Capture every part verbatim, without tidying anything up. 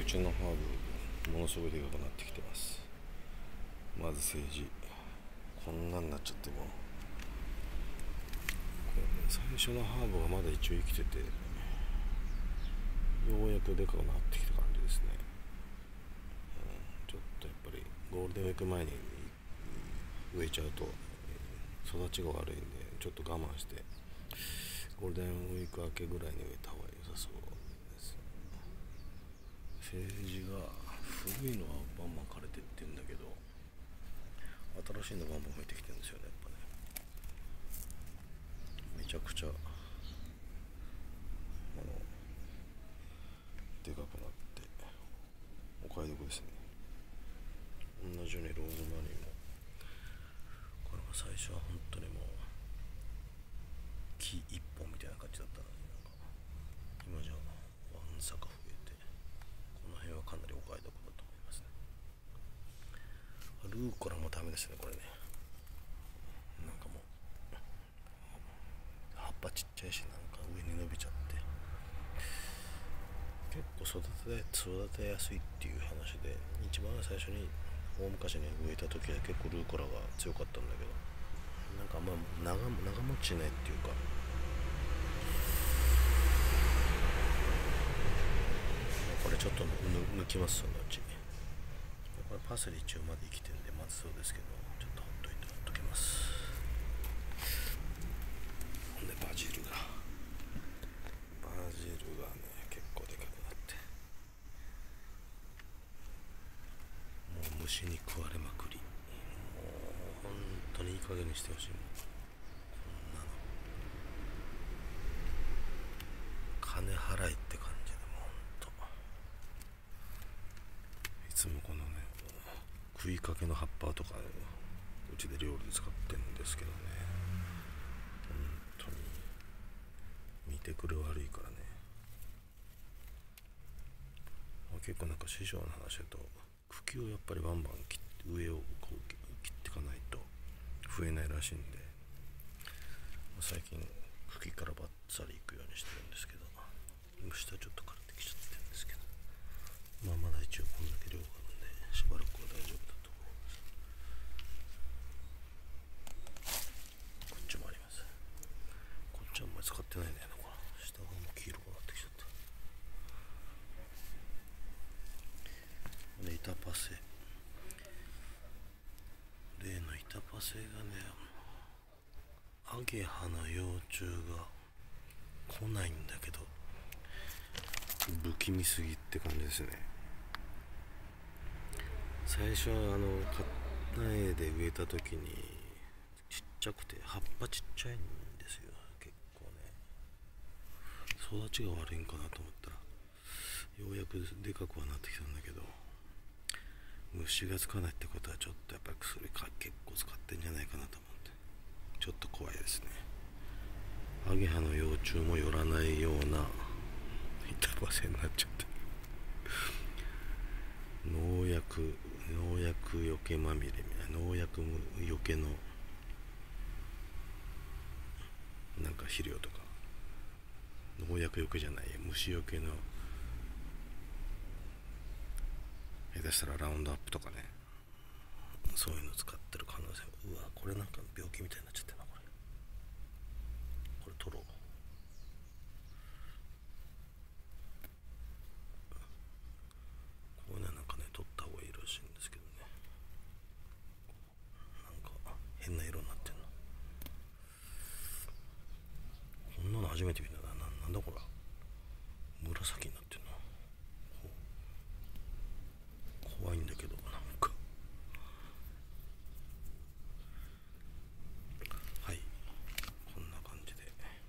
ちのハーブものすごいでかくなってきてます。まず政治こんなになっちゃっても最初のハーブがまだ一応生きててようやくでかくなってきた感じですね、うん、ちょっとやっぱりゴールデンウィーク前に植えちゃうと育ちが悪いんでちょっと我慢してゴールデンウィーク明けぐらいに植えた方が良さそうです。政治が古いのはバンバン枯れてってんだけど新しいのバンバン増えてきてるんですよね。やっぱねめちゃくちゃあのでかくなってお買い得ですね。同じようにローズマリーもこれは最初は本当にもう木一本みたいな感じだったのになんか今じゃわんさか増えてこの辺はかなりお買い得だと思いますね。ルーコラもダメですねこれね。なんかもう葉っぱちっちゃいしなんか上に伸びちゃって結構育て育てやすいっていう話で一番最初に大昔に植えた時は結構ルーコラが強かったんだけどなんかあんま長長持ちしないっていうかこれちょっと抜きますそのうち。これパセリ一応まで生きてるんでまずそうですけどちょっとほっといてほっときます。ほんでバジルがバジルがね結構でかくなってもう虫に食われまくりもう本当にいい加減にしてほしい。もうこんなの金払いって感じでもうほんといつもこのね食いかけの葉っぱとかうちで料理で使ってるんですけどね本当に見てくれ悪いからね。結構なんか師匠の話だと茎をやっぱりバンバン切って上をこう切っていかないと増えないらしいんで最近茎からバッサリいくようにしてるんですけど下ちょっと枯れてきちゃってるんですけどまあまだ一応こんだけ量があるんでしばらくは大丈夫だと思います。こっちもあります。こっちはあんまり使ってないんだよな。この下がもう黄色くなってきちゃった。でイタパセ例のイタパセがねアゲハの幼虫が来ないんだけど不気味すぎって感じですね。最初はあの苗で植えた時にちっちゃくて葉っぱちっちゃいんですよ。結構ね育ちが悪いんかなと思ったらようやくでかくはなってきたんだけど虫がつかないってことはちょっとやっぱり薬か結構使ってんじゃないかなと思ってちょっと怖いですね。アゲハの幼虫も寄らないような板バセになっちゃって農薬農薬よけまみれみたいな農薬よけのなんか肥料とか農薬よけじゃない虫よけの下手したらラウンドアップとかねそういうの使ってる可能性。うわこれなんか病気みたいになっちゃってるな。これこれ取ろう。これねなんかね取った方がいいらしいんですけどねなんか変な色になってんの。こんなの初めて見たな。 な, なんだこれ紫になってんの。怖いんだけどなんかはいこんな感じで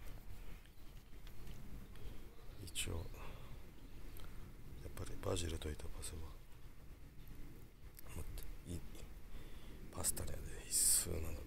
一応やっぱりバジルとイタパセはパスタには必須なので